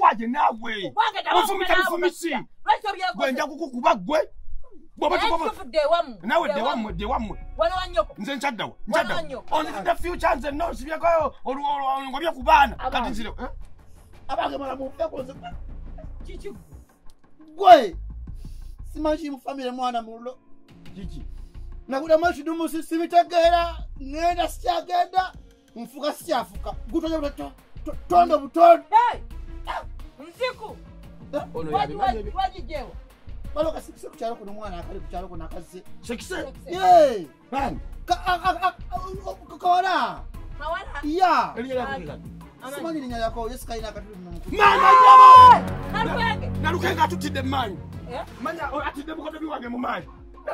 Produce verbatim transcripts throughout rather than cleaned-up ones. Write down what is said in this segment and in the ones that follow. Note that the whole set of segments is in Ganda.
waje nawe. Ofumita fumisi. Gwenja kukukuba gwe. Boba tukoba. Nawe de wamwe de wamwe. Wana wanyoko. Nze nchaddawo. Nchaddawo. On the future nze no sibyakoyo ngobya kubana. Kati nzire. Abage mala mu yakoze. Chichi. Gwe. Simanchi mu family mwana mulo. Chichi. Nakuda mashidumu sisi bitegera ngenda sikyagenda mfuka sikyafuka gutonya buto tondo butondo hey mziku ono yabi waji waji jewa baloka sikise kuchalo kuno mwana akali kuchalo kuno akazi sikise hey man ka kawana kawana ya eliya kuliga simanyi ninya yako yesika ina katuli mumuku mama jabo nalukenge nalukenge atutide manyi eh manya atide bukodo biwange mu manyi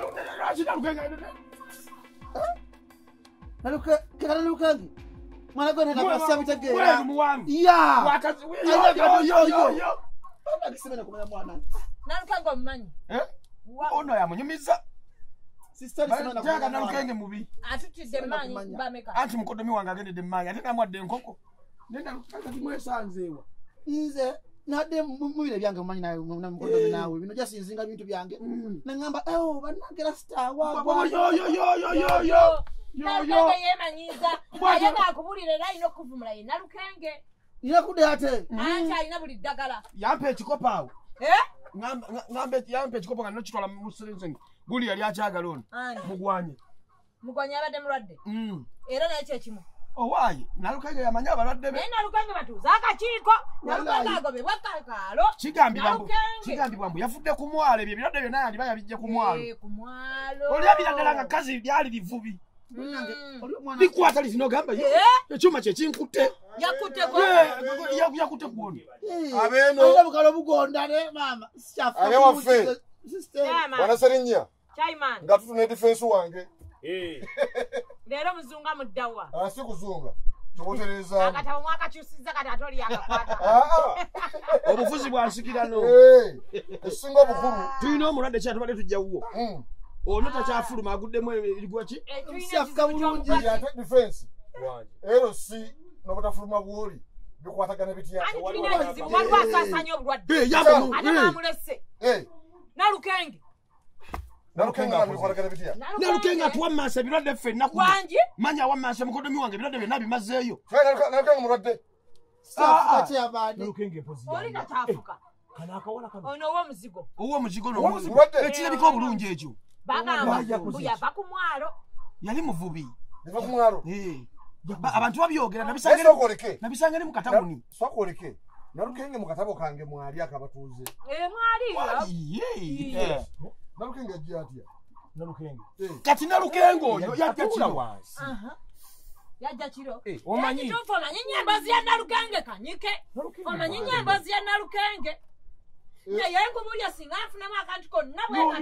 Naluka kana nalukenge mwana gwe nakapasa bitegera wewe muwami ya wakazi yo yo yo yo akisemena kumanya mwana nalukenge omumanyi eh ono yamunyumiza sister semena kumanya nalukenge mubi atutide manyi bameka anti mukodomi wange agende manyi ate namwadde enkoko nenda lukanga timwesanzeewa nze nade mubile byange mumanyi nawe namukodomi nawe bino jasinzinga bintu byange nangamba eh banagera star wa yo yo yo yo yo yo yo yo yemanyiza ayega akubulire nayi no kuvumula ye nalukenge ina kude ate anja ina buli dagala yampe ekikopo awo eh ngamba ngambe yampe ekikopo nga nokitwala mu sirinzi guli yali akyagala ono mugwanye mugwanye abadde mulwadde mm era naye kyekimu owayi nalukenge yamanya abalwadde be naye nalukenge batuuza akakiiko nalukenge agobebwa Akaalo kigambibwa mbu kigambibwa mbu yafudde ku mwalo ebyo ebirwadde byonna yandiba yabijje ku mwalo ku mwalo oli abiraddala nga kazi byali bivubi bikwata lizinogamba ekyuma kyekinkutte yakutte kuona abeno bukalo bugondane mama ane waffe wana Serinya nga tutune defense wange leero muzunga muddawa asi kuzunga tukutereza akatabo mwakakyusiza kati atoli akakwata obufuzi bwansikirano esinga obukulu tulina omulwadde kyatubadde tujjawuwo ono takyafuluma aguddemu erigwaki siafuka bulungi ate defense ero si nobutafuluma bwoli bikwatagana bitya waliwo asasanya obulwadde ate bamulese nalukenge nalukenga bikwatagana bitya nalukenga tuwa maaso ebirwadde ffe ennaku manya wa maaso mukodomi wange ebirwadde byonna bimazeeyo nalukenga mulwadde siafuka kyabadde nalukenga empozi oli nakyafuka kana akawala kano ono ow'omuzigo ow'omuzigo ekirabika obulungi ekyo bagamba yava ku mwalo yali muvubi yava ku mwalo abantu babyogera nabisanga ne mu katabuni sokoleke nalukenge mu katabo kange mwali akabatuuze mwali nalukenge ajja atya nalukenge kati nalukenge oyo yajja kiro wansi yajja kiro omanyi omanyi nyembozi ya nalukenge kanyike omanyi nyembozi ya nalukenge naye nkubulya singa nfunamu akantu konna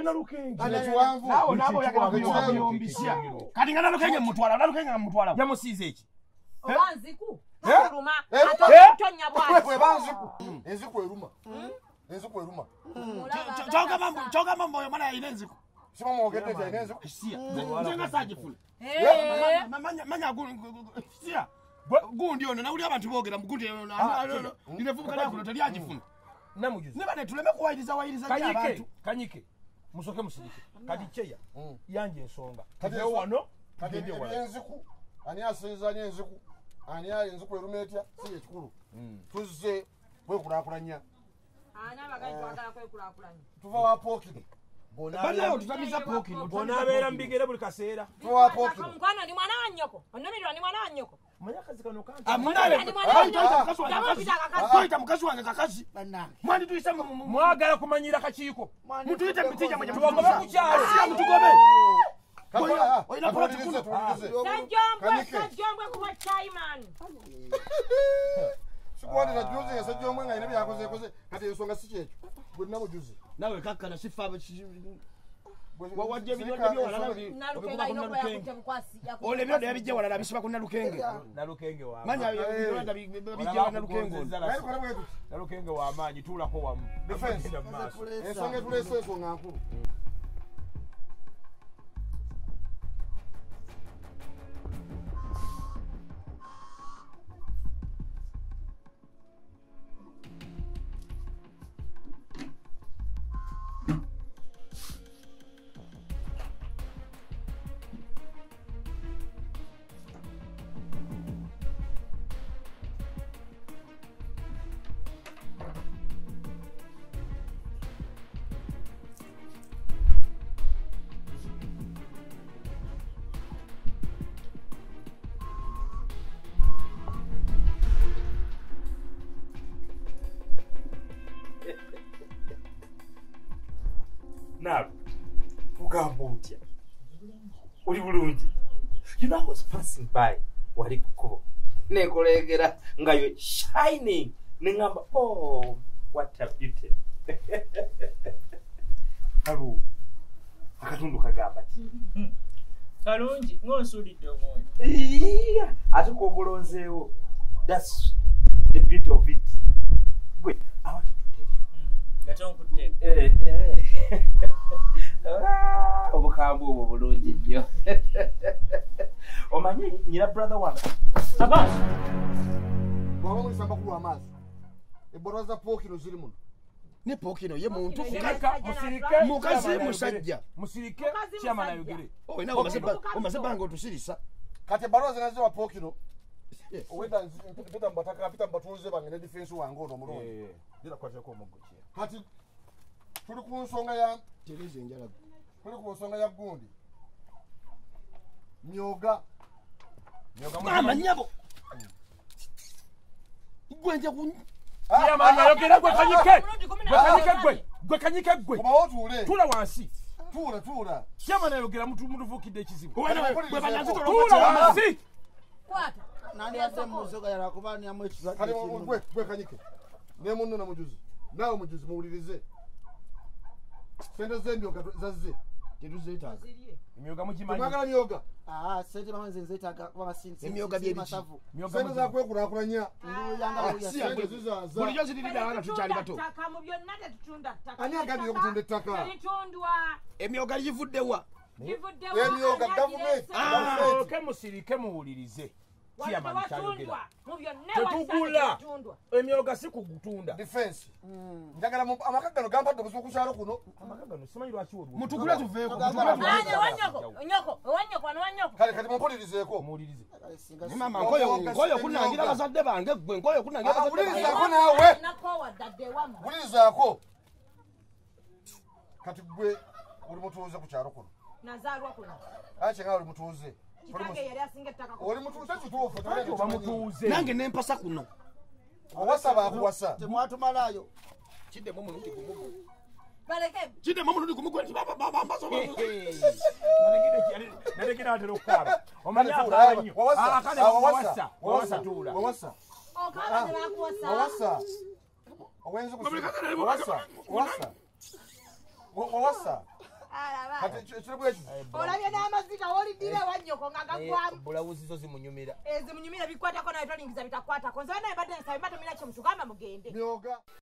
bwenawonaboyombisya kati nga nalukenge mutwala nalukenge mutwala yamusiiza eki oba nziku nakuluma atotonya bwanziku enziku eruma enziku eruma kyogamba mbu oyo mwana yayina enziku simamwogedde tyalina enziku nzenga sagifuna manya siya gundi ono nawuli abantu boogera mugundi linevubuka lyakuno teryagifuna namujuzi nebane tuleme kuwayiriza wayiriza abantu kanyike musoke musirike kati cheya yanje ensonga kati wano kagende wano enziku ani asizanye enziku ani enziku erumetya si ekikulu tuzze kwekulakulanya ana bagaji twagala kwekulakulanya tuva wa pokino banayo tutamiza pokino bona abeera mbigere buli kaseera tuva wa pokino mkwano ni mwana wa nnyoko onomirwa ni mwana wa nnyoko manya kazi kano kanti amunale kwaita mukazi wange kakazi mwandi tuyisa mwagala kumanyira kakiiko mutuyite mitija mwenye tubagobe kukyalo siya mutugobe oyina polotikuno sajjambwe sajjambwe kuba chaiman sikwandi na juzi ya sajjambwe nga ina byakoze koze kati ensonga si kyekyo bwe namujuzi nawe kakkana sifa wajja ebirwadde byewalala ole ebirwadde yabijja walala bisiba ku nalukenge manya ebirwadde bijja nalukenge nalukenge w'amaanyi tuulako wamu ensonga etulese ensonga nkulu Now, Ugambutia. Uli bulungi. You know, I was passing by wali kuko. Nekolegera nga yo shining. Nengamba, oh, what a beauty. Hello. Akatundu kagamba. Kalungi, ng'osuulidde omwoyo. Iya, ate kwogolonzeewo. That's the beauty of it. Gwe, I want to tell you. Nga tonkuteeka. Eh, eh. Ah, obukambwe obwo bulungi nnyo. Omanyi nyina brother wange. Abbas. Bwaba mulisamba kulwa amaazi. Ebbotwa za pookino ziri muno. Ne pookino ye muntu Musirika, musirike, mukazi chairman musajja. Musirike, chairman ayogere. Oh, nawe omaze omaze bango tusirisa. Kati ebbotwa zina ziwa pookino. Oweda mpita mbataka mpita mbatuuze bange ne defense wange ono omulungi. Eh, dira kwateko omuggoki. Kati tuli ku nsonga ya Tereze njala. tuli ku nsonga ya gundi. Myoga. Myoga Mama nyabo. Gwenje ku chairman ayogera gwe kanyike. Gwe kanyike gwe. Gwe kanyike gwe. Kuba wotuule. Tula wansi. Tuula tuula. Chairman ayogera mutu mutuvukidde ekizibu. Wewe gwe banyanzi Tula tolo. wansi. Kwata. Nani ate muzoga yala kubani amwe Kale ekirwadde gwe gwe kanyike. Ne munno na mujuzi. Nawe mujuzi muwulirize. Sente z'emyoga zazze. Tetuzeetaaga. Emyoga mukimanyi. Mwagala myoga. Ah, sente mama nze nzeetaaga kuba sinzi. Emyoga bye biki? masavu. Myoga Sente za kwekulaakulanya. Nduyanga buli Si yase. agwe. Bulijjo ziri dala tukyali bato. Ttaka mu byonna tetutunda ttaka. Ani agambye okutunda ettaka? Teritundwa. Emyoga livuddewa. Livuddewo. Emyoga gavumenti. Ah, ke musirike muwulirize. Chairman kyayogera. Mu byonna Tetugula. tetutundwa. Emyoga si kugutunda. Defense. Njagala mu amaka gano gampadde obuzibu ku kyalo kuno. Amaka gano simanyi lwaki olwo. Mutugule tuveeko. Nanye wanyoko, nyoko, wanyoko, wano wanyoko. Kale kati mumpulirizeeko. Muwulirize. Mama nkoyo nkoyo kunangira bazadde bange gwe nkoyo kunangira bazadde bange. Wulirizaako naawe. Nakowa ddadde wamu. Wulirizaako. Kati gwe oli mutuuze ku kyalo kuno. Nazaalwa kuno. Ate nga oli mutuuze. Kitange yali asinga ettaka ku. Oli mutuuze kituufu. Oba mutuuze. Nange nempasa kuno. Owasaba akuwasa. Temwatumalayo. Kiddemu mulundi gumugu. Baleke. Kiddemu mulundi gumugu nti baba baba mbaso. Nalegera atera okukaaba. Omanyi Wawasa. akaanyo. Wawasa. Akale Wawasa. wawasa tuula. Wawasa. Okaaba ne bakuwasa. Wawasa. Owenze ku Wawasa. Wawasa. Wawasa. Alaba. Kati ekiro bwekyo. Olabye n'amazika woliddira wanyoko nga gagwamu. Bulawuzi zo zimunyumira. Ezimunyumira bikwatako naye tolingiza bitakwatako. Nze naye badde nsaba matumira kyo musugamba mugende. Myoga.